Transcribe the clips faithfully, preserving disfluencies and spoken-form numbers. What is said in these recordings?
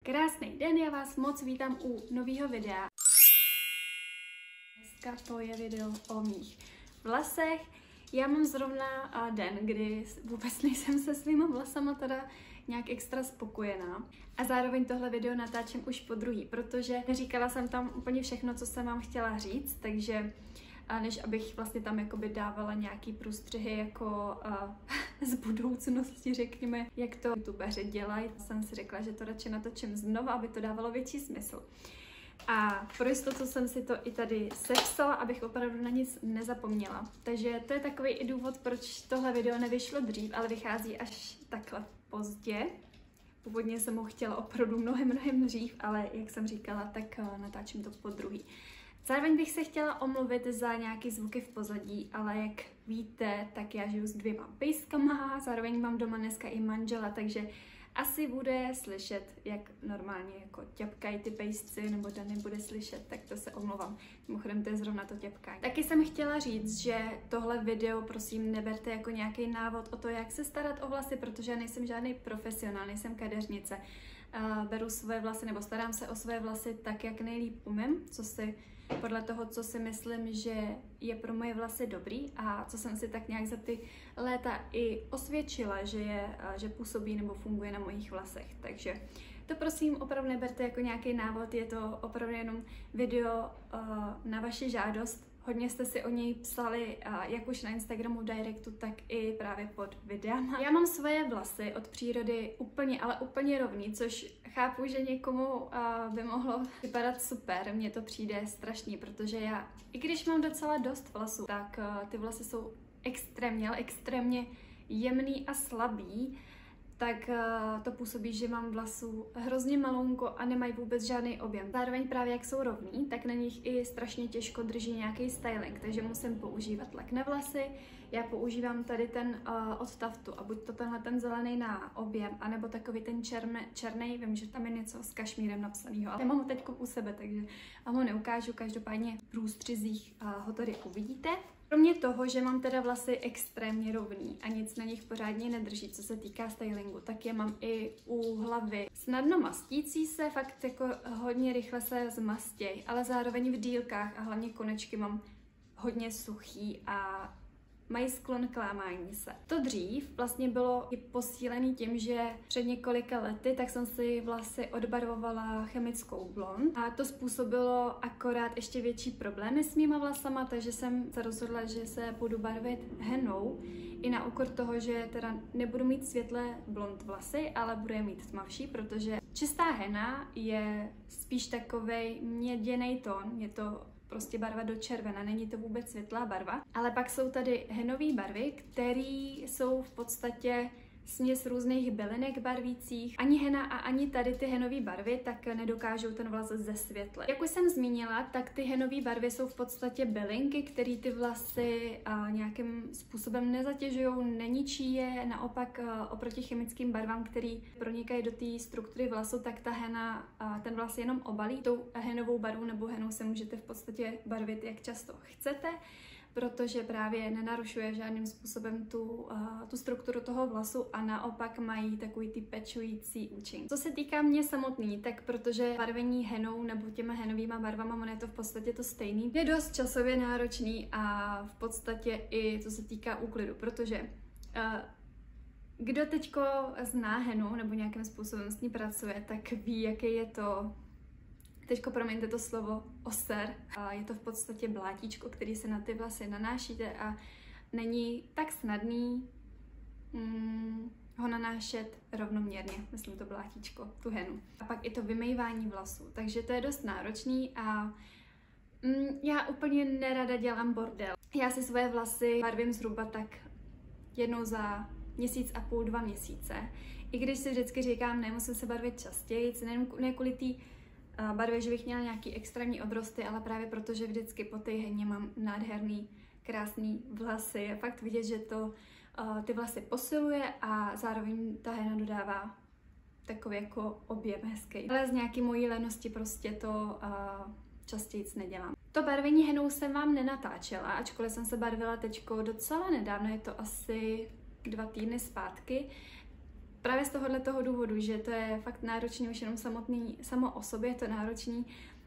Krásný den, já vás moc vítám u nového videa. Dneska to je video o mých vlasech. Já mám zrovna den, kdy vůbec nejsem se svýma vlasama teda nějak extra spokojená. A zároveň tohle video natáčím už po druhý, protože říkala jsem tam úplně všechno, co jsem vám chtěla říct, takže než abych vlastně tam jakoby dávala nějaký průstřihy jako uh, z budoucnosti, řekněme, jak to youtubeři dělají, jsem si řekla, že to radši natočím znova, aby to dávalo větší smysl. A pro jistotu jsem si to i tady sepsala, abych opravdu na nic nezapomněla. Takže to je takový i důvod, proč tohle video nevyšlo dřív, ale vychází až takhle pozdě. Původně jsem ho chtěla opravdu mnohem, mnohem dřív, ale jak jsem říkala, tak natáčím to po druhý. Zároveň bych se chtěla omluvit za nějaké zvuky v pozadí, ale jak víte, tak já žiju s dvěma pejskama, zároveň mám doma dneska i manžela, takže asi bude slyšet, jak normálně jako ťapkají ty pejsci, nebo Dany bude slyšet, tak to se omlouvám. Mimochodem to je zrovna to ťapkání. Taky jsem chtěla říct, že tohle video prosím neberte jako nějaký návod o to, jak se starat o vlasy, protože já nejsem žádný profesionál, nejsem kadeřnice. Uh, beru svoje vlasy, nebo starám se o svoje vlasy tak, jak nejlíp umím, co si podle toho, co si myslím, že je pro moje vlasy dobrý a co jsem si tak nějak za ty léta i osvědčila, že, je, že působí nebo funguje na mojich vlasech. Takže to prosím opravdu neberte jako nějaký návod, je to opravdu jenom video uh, na vaši žádost. Hodně jste si o něj psali, jak už na Instagramu directu, tak i právě pod videama. Já mám svoje vlasy od přírody úplně, ale úplně rovný, což chápu, že někomu by mohlo vypadat super. Mně to přijde strašný, protože já, i když mám docela dost vlasů, tak ty vlasy jsou extrémně, ale extrémně jemný a slabý. Tak to působí, že mám vlasů hrozně malounko a nemají vůbec žádný objem. Zároveň právě jak jsou rovní, tak na nich i strašně těžko drží nějaký styling, takže musím používat lak na vlasy. Já používám tady ten uh, od Tuftu a buď to tenhle ten zelený na objem, anebo takový ten černý, vím, že tam je něco s kašmírem napsanýho, ale já mám ho teď u sebe, takže vám ho neukážu, každopádně v průstřizích uh, ho tady uvidíte. Kromě toho, že mám teda vlasy extrémně rovný a nic na nich pořádně nedrží, co se týká stylingu, tak je mám i u hlavy snadno mastící se, fakt jako hodně rychle se zmastěj, ale zároveň v dílkách a hlavně konečky mám hodně suchý a mají sklon k lámání se. To dřív vlastně bylo i posílený tím, že před několika lety tak jsem si vlasy odbarvovala chemickou blond a to způsobilo akorát ještě větší problémy s mýma vlasama, takže jsem se rozhodla, že se budu barvit henou i na úkor toho, že teda nebudu mít světlé blond vlasy, ale budu je mít tmavší, protože čistá hena je spíš takovej měděnej tón, je to prostě barva do červena, není to vůbec světlá barva. Ale pak jsou tady henové barvy, které jsou v podstatě směs různých bylinek barvících. Ani hena a ani tady ty henové barvy tak nedokážou ten vlas zesvětlit. Jak už jsem zmínila, tak ty henové barvy jsou v podstatě bylinky, které ty vlasy a, nějakým způsobem nezatěžují, neničí je. Naopak a, oproti chemickým barvám, které pronikají do té struktury vlasu, tak ta hena a, ten vlas jenom obalí. Tou henovou barvou nebo henou se můžete v podstatě barvit, jak často chcete, protože právě nenarušuje žádným způsobem tu, uh, tu strukturu toho vlasu a naopak mají takový ty pečující účink. Co se týká mě samotný, tak protože barvení henou nebo těma henovýma barvama, ono je to v podstatě to stejný, je dost časově náročný a v podstatě i co se týká úklidu, protože uh, kdo teďko zná henu nebo nějakým způsobem s ní pracuje, tak ví, jaký je to. Teďko promiňte to slovo oser. A je to v podstatě blátíčko, který se na ty vlasy nanášíte a není tak snadný mm, ho nanášet rovnoměrně, myslím to blátíčko, tu henu. A pak i to vymývání vlasů, takže to je dost náročný a mm, já úplně nerada dělám bordel. Já si svoje vlasy barvím zhruba tak jednou za měsíc a půl, dva měsíce. I když si vždycky říkám, nemusím se barvit častěji, ne kvůli tý barvy, že bych měla nějaký extrémní odrosty, ale právě protože vždycky po té heně mám nádherný, krásný vlasy. Je fakt vidět, že to uh, ty vlasy posiluje a zároveň ta hena dodává takový jako objem hezký. Ale z nějaký mojí lenosti prostě to uh, častěji nedělám. To barvení henou jsem vám nenatáčela, ačkoliv jsem se barvila teďko docela nedávno, je to asi dva týdny zpátky. právě z tohohle toho důvodu, že to je fakt náročný už jenom samotný, samo o sobě, je to náročný.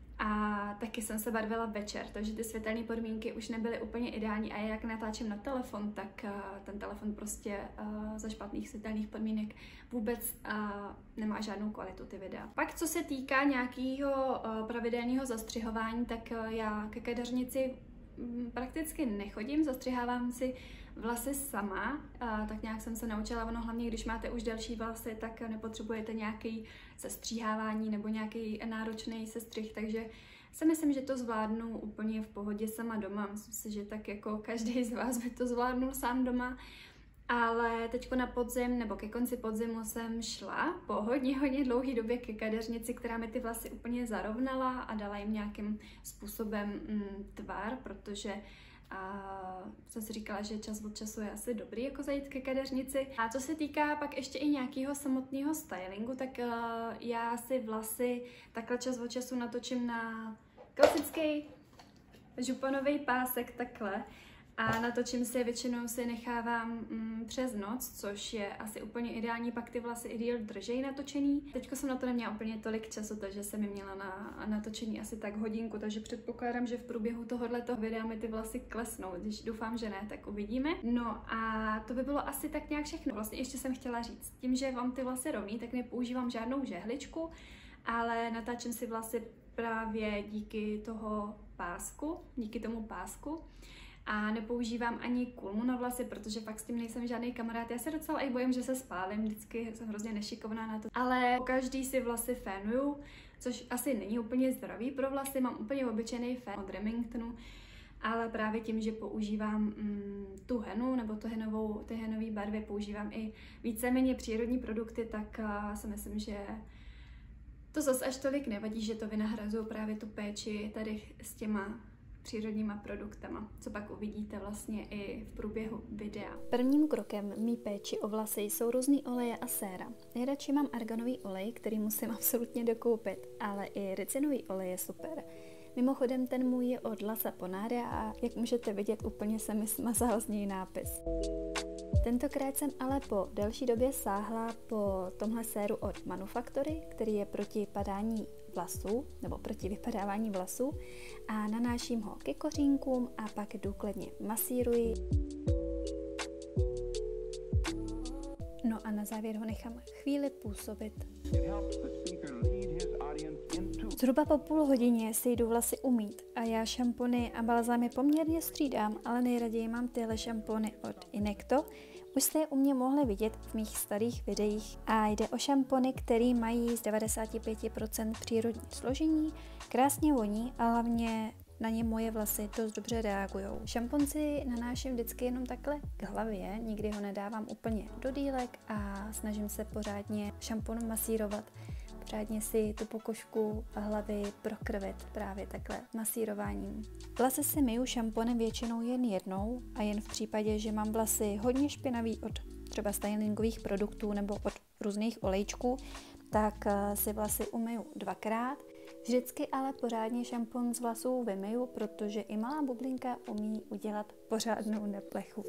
A taky jsem se barvila večer, takže ty světelné podmínky už nebyly úplně ideální a jak natáčím na telefon, tak uh, ten telefon prostě uh, za špatných světelných podmínek vůbec uh, nemá žádnou kvalitu ty videa. Pak co se týká nějakého uh, pravidelného zastřihování, tak uh, já ke kadeřnici um, prakticky nechodím, zastřihávám si vlasy sama, a tak nějak jsem se naučila, ono hlavně když máte už delší vlasy, tak nepotřebujete nějaký sestříhávání nebo nějaký náročný sestřih, takže si myslím, že to zvládnu úplně v pohodě sama doma. Myslím si, že tak jako každý z vás by to zvládnul sám doma, ale teďko na podzim nebo ke konci podzimu jsem šla po hodně, hodně dlouhé době ke kadeřnici, která mi ty vlasy úplně zarovnala a dala jim nějakým způsobem mm, tvar, protože a jsem si říkala, že čas od času je asi dobrý jako zajít ke kadeřnici. A co se týká pak ještě i nějakého samotného stylingu, tak uh, já si vlasy takhle čas od času natočím na klasický županový pásek takhle. A natočím si, většinou si nechávám mm, přes noc, což je asi úplně ideální, pak ty vlasy i díl držej natočený. Teďko jsem na to neměla úplně tolik času, takže jsem mi měla na natočení asi tak hodinku, takže předpokládám, že v průběhu tohoto videa mi ty vlasy klesnou, když doufám, že ne, tak uvidíme. No a to by bylo asi tak nějak všechno. Vlastně ještě jsem chtěla říct, tím, že vám ty vlasy rovný, tak nepoužívám žádnou žehličku, ale natáčím si vlasy právě díky toho pásku, díky tomu pásku. A nepoužívám ani kulmu na vlasy, protože fakt s tím nejsem žádný kamarád. Já se docela i bojím, že se spálím, vždycky jsem hrozně nešikovná na to. Ale každý si vlasy fénuju, což asi není úplně zdravý pro vlasy. Mám úplně obyčejný fén od Remingtonu, ale právě tím, že používám mm, tu henu nebo tu henovou, ty henové barvy, používám i víceméně přírodní produkty, tak uh, si myslím, že to zase až tolik nevadí, že to vynahrazuju právě tu péči tady s těma přírodníma produktama, co pak uvidíte vlastně i v průběhu videa. Prvním krokem mý péči o vlasy jsou různý oleje a séra. Nejradši mám arganový olej, který musím absolutně dokoupit, ale i ricinový olej je super. Mimochodem ten můj je od La Saponaria a jak můžete vidět, úplně se mi smazal z něj nápis. Tentokrát jsem ale po delší době sáhla po tomhle séru od Manufaktory, který je proti padání vlasů, nebo proti vypadávání vlasů, a nanáším ho ke kořínkům a pak důkladně masíruji. No a na závěr ho nechám chvíli působit. Zhruba po půl hodině si jdu vlasy umýt a já šampony a balzámy poměrně střídám, ale nejraději mám tyhle šampony od Inekto. Už jste je u mě mohli vidět v mých starých videích a jde o šampony, které mají z devadesát pět procent přírodní složení, krásně voní a hlavně na ně moje vlasy dost dobře reagují. Šampon si nanáším vždycky jenom takhle k hlavě, nikdy ho nedávám úplně do dýlek a snažím se pořádně šampon masírovat. Pořádně si tu pokožku a hlavy prokrvit právě takhle masírováním. Vlasy si myju šamponem většinou jen jednou a jen v případě, že mám vlasy hodně špinavý od třeba stylingových produktů nebo od různých olejčků, tak si vlasy umyju dvakrát. Vždycky ale pořádně šampon z vlasů vymyju, protože i malá bublinka umí udělat pořádnou neplechu.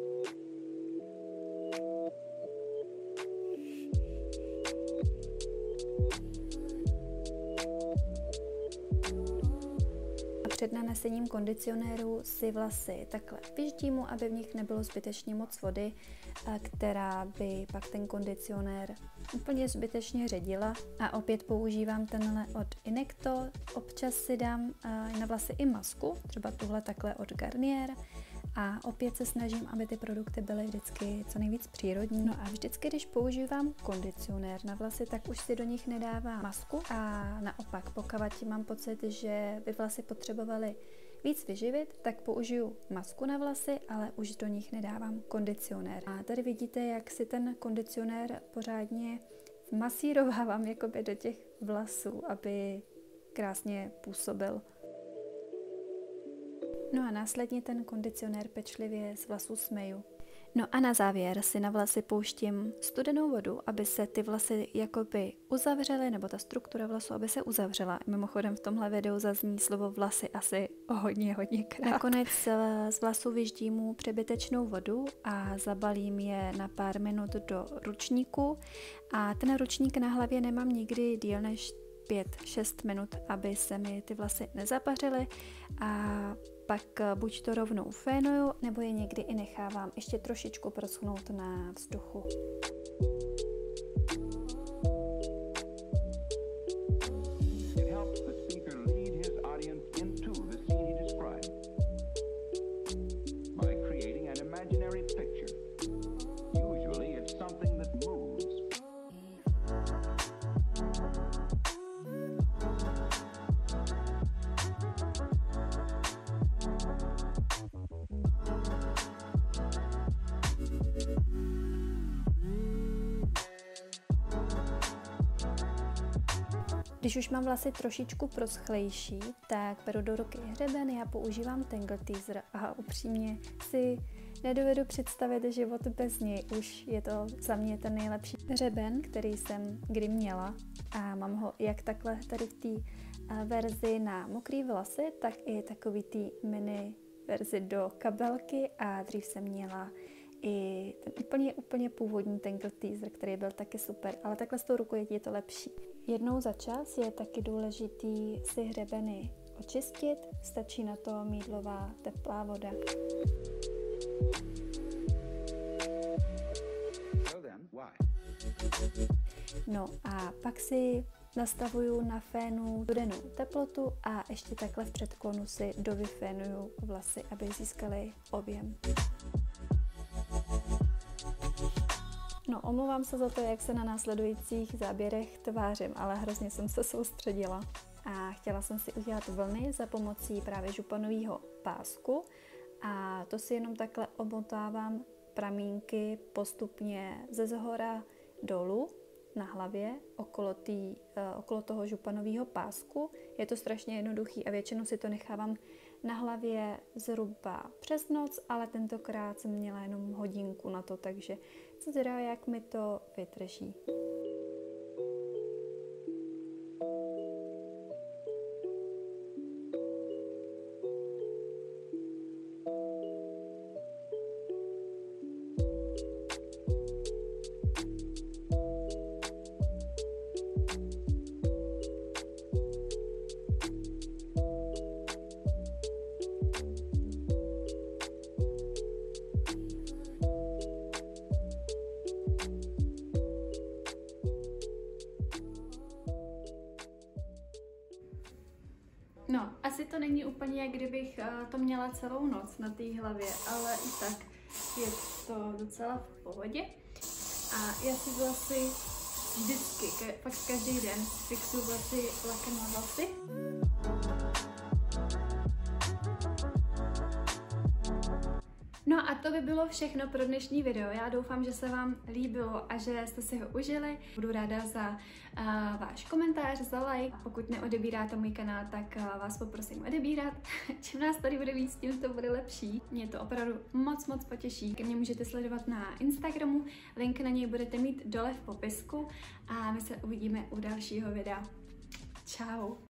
Před nanesením kondicionéru si vlasy takhle vyždímu, aby v nich nebylo zbytečně moc vody, která by pak ten kondicionér úplně zbytečně ředila. A opět používám tenhle od Inekto. Občas si dám na vlasy i masku, třeba tuhle takhle od Garnier. A opět se snažím, aby ty produkty byly vždycky co nejvíc přírodní. No a vždycky, když používám kondicionér na vlasy, tak už si do nich nedávám masku. A naopak, pokud mám pocit, že by vlasy potřebovaly víc vyživit, tak použiju masku na vlasy, ale už do nich nedávám kondicionér. A tady vidíte, jak si ten kondicionér pořádně masírovávám jakoby do těch vlasů, aby krásně působil. No a následně ten kondicionér pečlivě z vlasů smeju. No a na závěr si na vlasy pouštím studenou vodu, aby se ty vlasy jakoby uzavřely, nebo ta struktura vlasu, aby se uzavřela. Mimochodem v tomhle videu zazní slovo vlasy asi hodně, hodně krát. Nakonec z vlasu vyždímu přebytečnou vodu a zabalím je na pár minut do ručníku. A ten ručník na hlavě nemám nikdy díl než pět šest minut, aby se mi ty vlasy nezapařily a pak buď to rovnou fénuju, nebo je někdy i nechávám ještě trošičku proschnout na vzduchu. Když už mám vlasy trošičku proschlejší, tak beru do ruky hřeben, já používám Tangle Teaser a upřímně si nedovedu představit život bez něj. Už je to za mě ten nejlepší hřeben, který jsem kdy měla a mám ho jak takhle tady v té verzi na mokrý vlasy, tak i takový tý mini verzi do kabelky a dřív jsem měla i ten úplně, úplně původní Tangle Teaser, který byl taky super, ale takhle s tou rukou je to lepší. Jednou za čas je taky důležitý si hřebeny očistit, stačí na to mýdlová teplá voda. No a pak si nastavuju na fénu studenou teplotu a ještě takhle v předklonu si dovyfénuju vlasy, aby získaly objem. No, omlouvám se za to, jak se na následujících záběrech tvářím, ale hrozně jsem se soustředila a chtěla jsem si udělat vlny za pomocí právě županového pásku a to si jenom takhle obmotávám pramínky postupně ze zhora dolů na hlavě okolo, tý, okolo toho županového pásku. Je to strašně jednoduchý a většinou si to nechávám na hlavě zhruba přes noc, ale tentokrát jsem měla jenom hodinku na to, takže co teda, jak mi to vydrží. No, asi to není úplně, jak kdybych uh, to měla celou noc na té hlavě, ale i tak je to docela v pohodě. A já si vlasy vždycky, ke, fakt každý den fixuju vlasy lakem na vlasy. No a to by bylo všechno pro dnešní video. Já doufám, že se vám líbilo a že jste si ho užili. Budu ráda za uh, váš komentář, za like. Pokud neodebíráte můj kanál, tak uh, vás poprosím odebírat. Čím nás tady bude víc, tím to bude lepší. Mě to opravdu moc, moc potěší. Mě můžete sledovat na Instagramu, link na něj budete mít dole v popisku a my se uvidíme u dalšího videa. Čau.